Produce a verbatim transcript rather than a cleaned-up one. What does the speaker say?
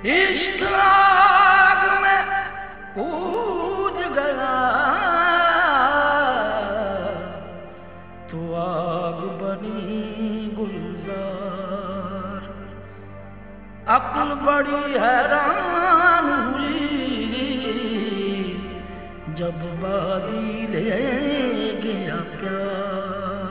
इश्क आग में कूद गया तो आग बनी गुलजार। अक्ल बड़ी हैरान हुई जब बादी ले गया प्यार।